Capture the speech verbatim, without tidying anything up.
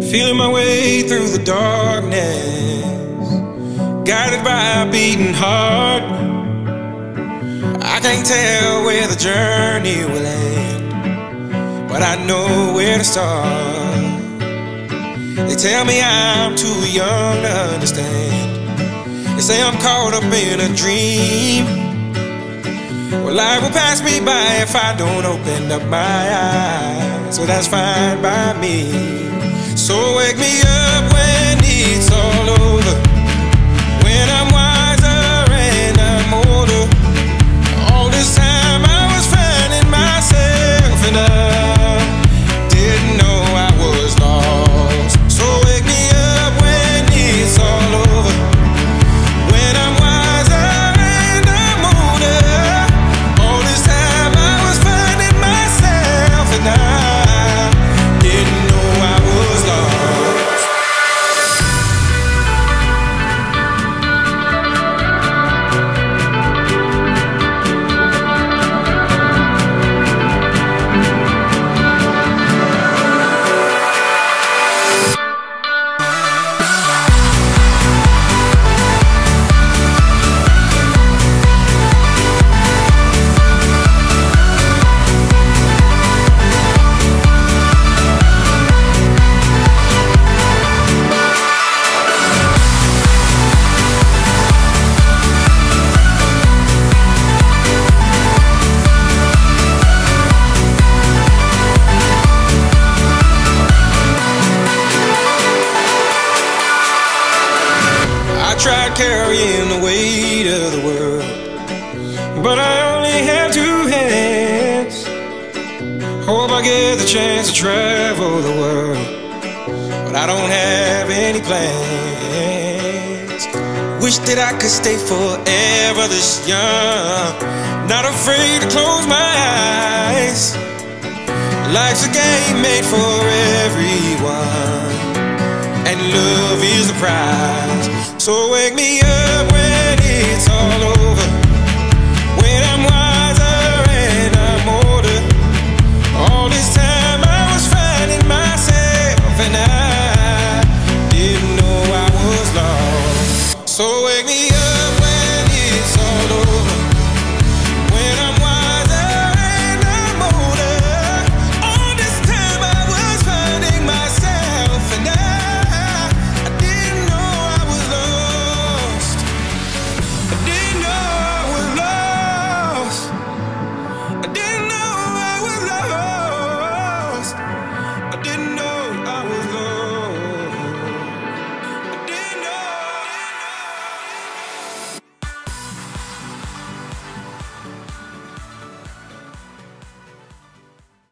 Feeling my way through the darkness, guided by a beating heart. I can't tell where the journey will end, but I know where to start. They tell me I'm too young to understand. They say I'm caught up in a dream. Well, life will pass me by if I don't open up my eyes, so that's fine by me. So wake me up when it's all over, when I'm wiser and I'm older. All this time I was finding myself and I didn't know I was lost. So wake me up when it's all over, when I'm wiser and I'm older. All this time I was finding myself and I didn't know I was lost. I tried carrying the weight of the world, but I only have two hands. Hope I get the chance to travel the world, but I don't have any plans. Wish that I could stay forever this young, not afraid to close my eyes. Life's a game made for everyone, and love is the prize. So wake me up when